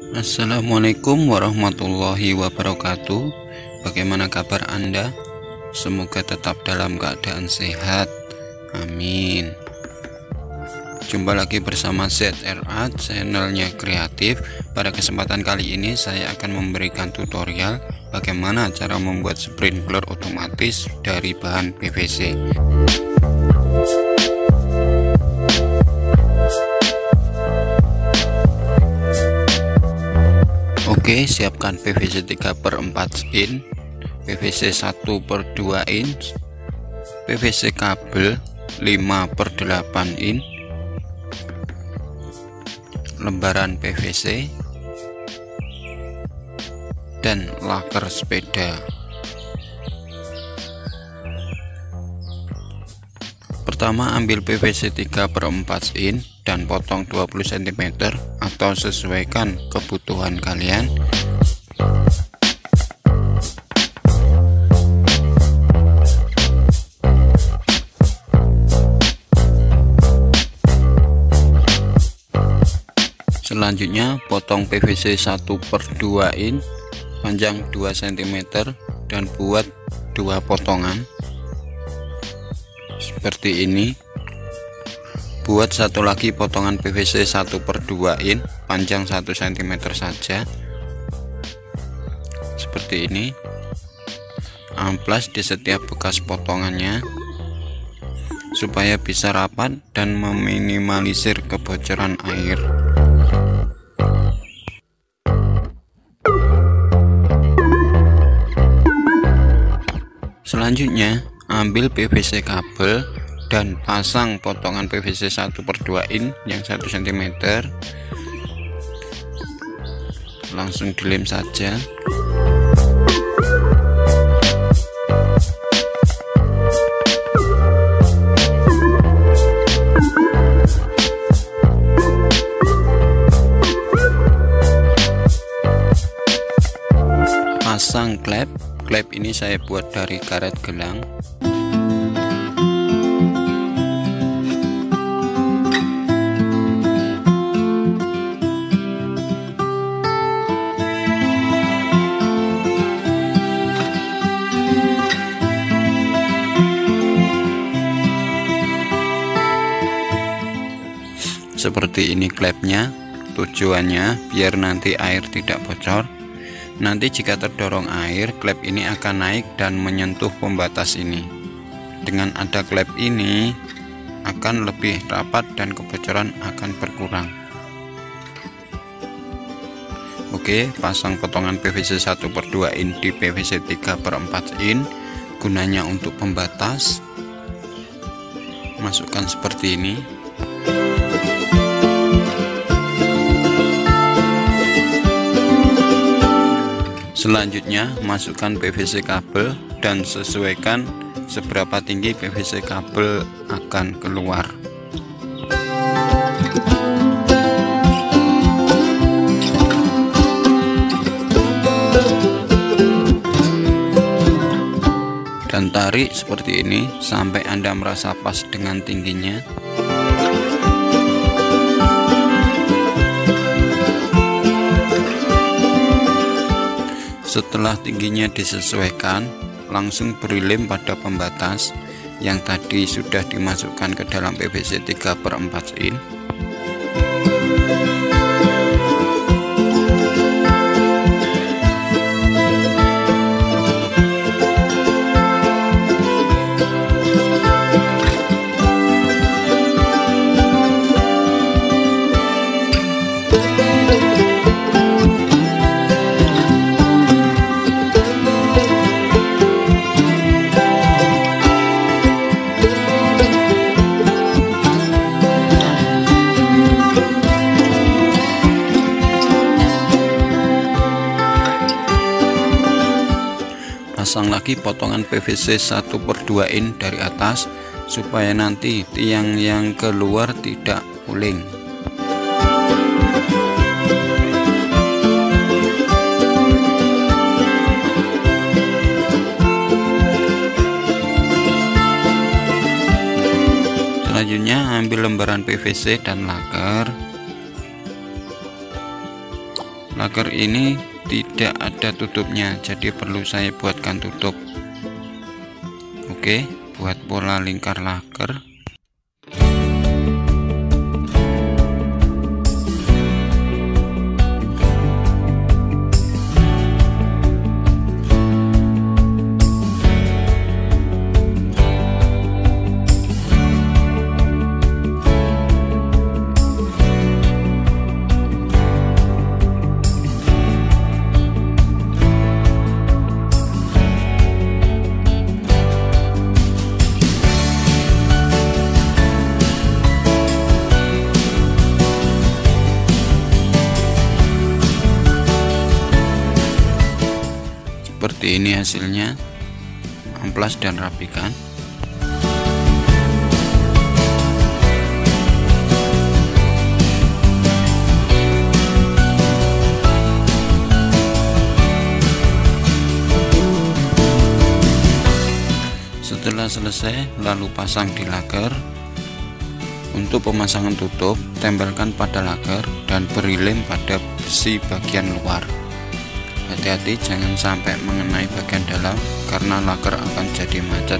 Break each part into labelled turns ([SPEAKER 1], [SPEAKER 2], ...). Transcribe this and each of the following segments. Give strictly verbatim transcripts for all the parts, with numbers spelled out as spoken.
[SPEAKER 1] Assalamualaikum warahmatullahi wabarakatuh. Bagaimana kabar Anda? Semoga tetap dalam keadaan sehat. Amin. Jumpa lagi bersama Z R A, channelnya kreatif. Pada kesempatan kali ini saya akan memberikan tutorial bagaimana cara membuat sprinkler otomatis dari bahan P V C. Oke, siapkan P V C tiga per empat in, P V C satu per dua in, P V C kabel lima per delapan in, lembaran P V C, dan laker sepeda. Pertama, ambil P V C tiga per empat in dan potong dua puluh sentimeter atau sesuaikan kebutuhan kalian. Selanjutnya, potong P V C satu per dua in panjang dua sentimeter dan buat dua potongan seperti ini. Buat satu lagi potongan P V C satu per dua in panjang satu sentimeter saja seperti ini. Amplas di setiap bekas potongannya supaya bisa rapat dan meminimalisir kebocoran air. Selanjutnya, ambil P V C kabel dan pasang potongan P V C satu per dua in yang satu sentimeter. Langsung dilem saja. Pasang klep. Klep ini saya buat dari karet gelang. Seperti ini klepnya, tujuannya biar nanti air tidak bocor. Nanti jika terdorong air, klep ini akan naik dan menyentuh pembatas ini. Dengan ada klep ini akan lebih rapat dan kebocoran akan berkurang. Oke, pasang potongan P V C satu per dua in di P V C tiga per empat in, gunanya untuk pembatas. Masukkan seperti ini. Selanjutnya, masukkan P V C kabel dan sesuaikan seberapa tinggi P V C kabel akan keluar. Dan tarik seperti ini sampai Anda merasa pas dengan tingginya. Setelah tingginya disesuaikan, langsung beri lem pada pembatas yang tadi sudah dimasukkan ke dalam P V C tiga per empat in. Pasang lagi potongan P V C satu per dua in dari atas supaya nanti tiang yang keluar tidak uling. Selanjutnya ambil lembaran P V C dan laker. Laker ini tidak ada tutupnya, jadi perlu saya buatkan tutup. Oke, buat pola lingkar laker. Seperti ini hasilnya, amplas dan rapikan. Setelah selesai, lalu pasang di laker. Untuk pemasangan tutup, tempelkan pada laker dan beri lem pada besi bagian luar. Hati-hati jangan sampai mengenai bagian dalam karena laker akan jadi macet.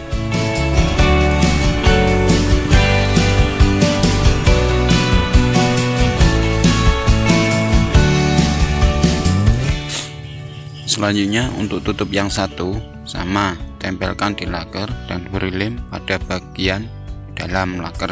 [SPEAKER 1] Selanjutnya untuk tutup yang satu sama, tempelkan di laker dan beri lem pada bagian dalam laker.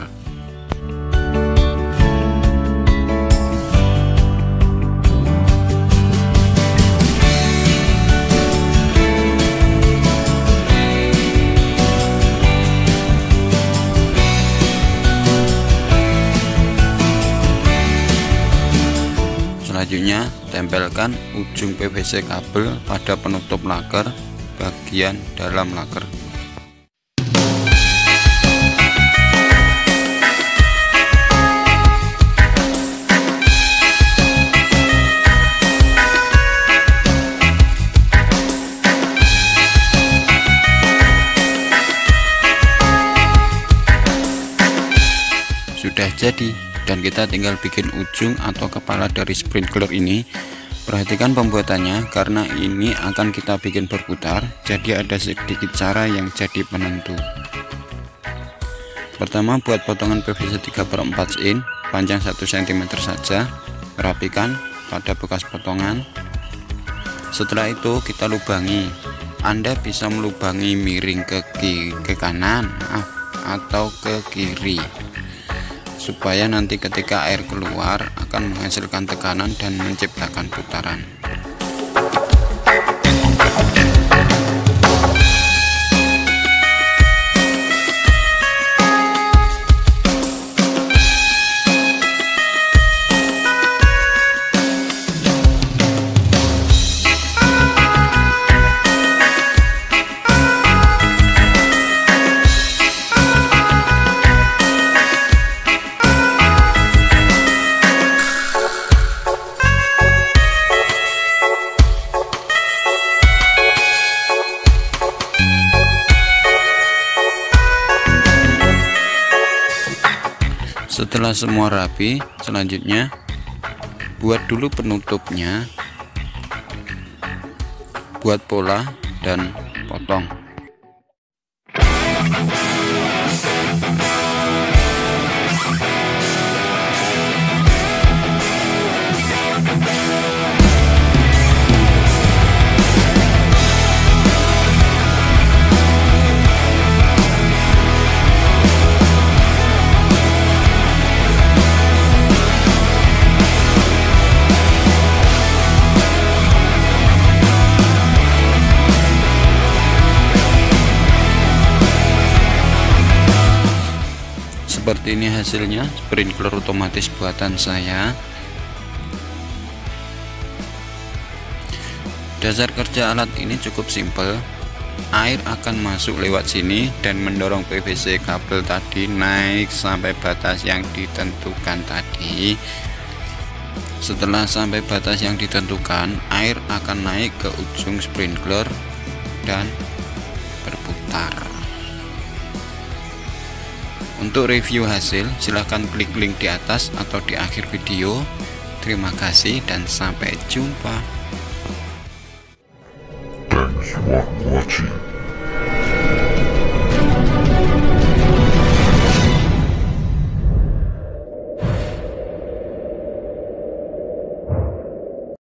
[SPEAKER 1] Selanjutnya, tempelkan ujung P V C kabel pada penutup laker bagian dalam laker. Sudah jadi, dan kita tinggal bikin ujung atau kepala dari sprinkler ini. Perhatikan pembuatannya karena ini akan kita bikin berputar, jadi ada sedikit cara yang jadi penentu. Pertama, buat potongan P V C tiga per empat in panjang satu sentimeter saja, rapikan pada bekas potongan. Setelah itu kita lubangi. Anda bisa melubangi miring ke kiri, ke kanan maaf, atau ke kiri, supaya nanti ketika air keluar akan menghasilkan tekanan dan menciptakan putaran. Setelah semua rapi, selanjutnya buat dulu penutupnya, buat pola dan potong. Seperti ini hasilnya, sprinkler otomatis buatan saya. Dasar kerja alat ini cukup simpel. Air akan masuk lewat sini dan mendorong P V C kabel tadi naik sampai batas yang ditentukan tadi. Setelah sampai batas yang ditentukan, air akan naik ke ujung sprinkler dan berputar. Untuk review hasil, silahkan klik link di atas atau di akhir video. Terima kasih dan sampai jumpa.
[SPEAKER 2] Thanks for watching.